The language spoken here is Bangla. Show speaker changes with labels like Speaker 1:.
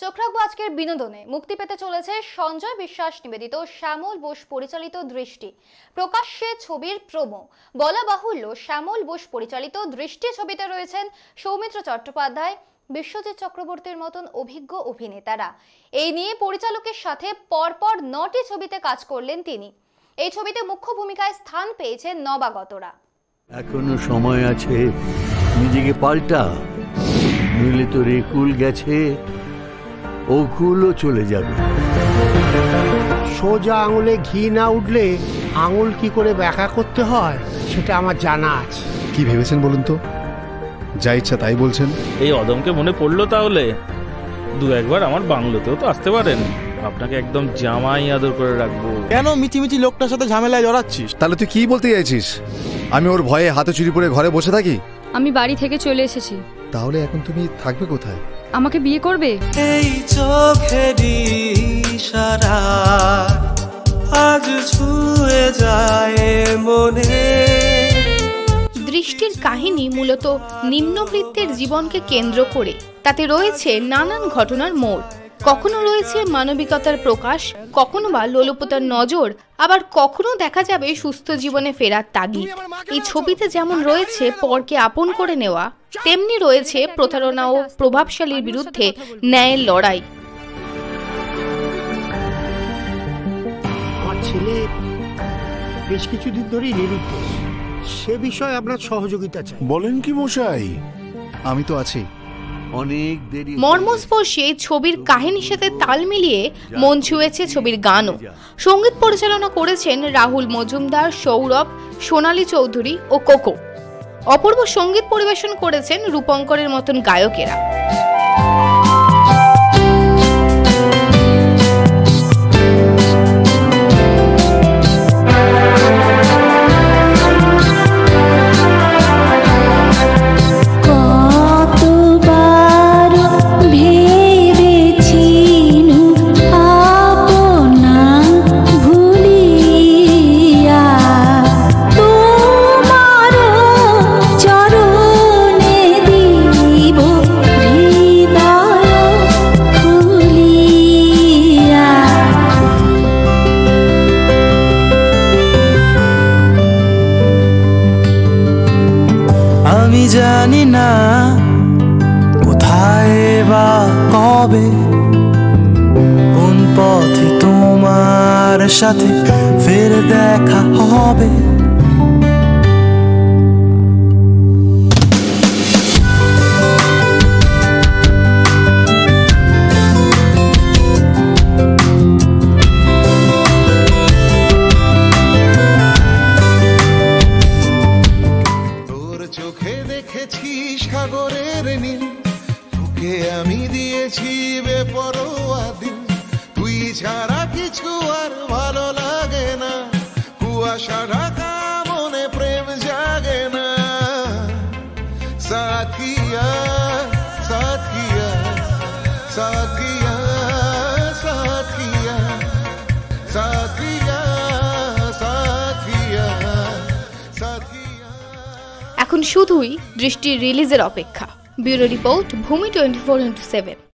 Speaker 1: চোখ রাখবো আজকের বিনোদনে। মুক্তি পেতে চলেছে সঞ্জয় বিশ্বাস নিবেদিত শ্যামল বোস পরিচালিত দৃষ্টি। প্রকাশ্যে ছবির প্রোমো। বলা বাহুল্য, শ্যামল বোস পরিচালিত দৃষ্টি ছবিতে রয়েছেন সৌমিত্র চট্টোপাধ্যায়, বিশ্বজিৎ চক্রবর্তীর মতন অভিজ্ঞ অভিনেতারা। এই নিয়ে পরিচালকের সাথে পরপর 9টি ছবিতে কাজ করলেন তিনি। এই ছবিতে মুখ্য ভূমিকায় স্থান পেয়েছেন নবাগতরা।
Speaker 2: এখনো সময় আছে, নিজেকে পাল্টা, নইলে তো রেকুল গেছে, ওকুলও চলে যাবে।
Speaker 3: সোজা আঙুলে ঘি না উঠলে আঙুল কি করে ব্যাখ্যা করতে হয় সেটা আমার জানা আছে।
Speaker 4: কি ভেবেছেন বলুন তো? যা ইচ্ছা তাই বলছেন।
Speaker 5: এই অদমকে মনে পড়লো তাহলে দু একবার আমার বাংলোতেও তো আসতে পারেন। আপনাকে একদম জামাই আদর করে রাখবো।
Speaker 6: কেন মিটিমিটি লোকটার সাথে ঝামেলায় জড়াচ্ছিস?
Speaker 4: তাহলে তুই কি বলতে চাইছিস? আমি ওর ভয়ে হাতে চুরি পরে ঘরে বসে থাকি?
Speaker 7: আমি বাড়ি থেকে চলে এসেছি।
Speaker 4: তাহলে এখন তুমি থাকবে কোথায়?
Speaker 7: আমাকে বিয়ে করবে?
Speaker 8: এই চোখেরই ইশারা আজ ছুঁয়ে যায় মনে।
Speaker 9: দৃষ্টির কাহিনী মূলত নিম্নবৃত্তের জীবনকে কেন্দ্র করে। তাতে রয়েছে নানান ঘটনার মোড়। কখনো রয়েছে মানবিকতার প্রকাশ, কখনো বা লোলুপতার নজর, আবার কখনো দেখা যাবে সুস্থ জীবনে ফেরার তাগিদ। এই ছবিতে যেমন রয়েছে পরকে আপন করে নেওয়া, তেমনি রয়েছে প্রতারণা ও প্রভাবশালীর বিরুদ্ধে ন্যায়ের লড়াই।
Speaker 3: আমার ছেলে বেশ কিছুদিন ধরেই নিরুদ্দেশ, সে বিষয়ে আপনার সহযোগিতা চাই।
Speaker 4: বলেন কি মশাই? আমি তো আছি।
Speaker 2: অনেক দেরি।
Speaker 9: মর্মস্পর্শী ছবির কাহিনীর সাথে তাল মিলিয়ে মন ছুঁয়েছে ছবির গানও। সঙ্গীত পরিচালনা করেছেন রাহুল মজুমদার, সৌরভ, সোনালী চৌধুরী ও কোকো। অপূর্ব সঙ্গীত পরিবেশন করেছেন রূপঙ্করের মতন গায়কেরা।
Speaker 8: আমি জানি না কোথায় বা কবে, কোন পথে তোমার সাথে ফের দেখা হবে।
Speaker 10: চোখে দেখেছিস সাগরের নীল, তোকে আমি দিয়েছি বেপরোয়া দিল। তুই ছাড়া কিছু আর ভালো লাগে না, কুয়াশা ঢাকা মনে প্রেম জাগে না। সাথিয়া সাথিয়া সাথিয়া সাথিয়া সাথিয়া সাথিয়া সাথিয়া।
Speaker 9: এখন শুধুই দৃষ্টির রিলিজের অপেক্ষা। ব্যুরো রিপোর্ট, ভূমি 24/7।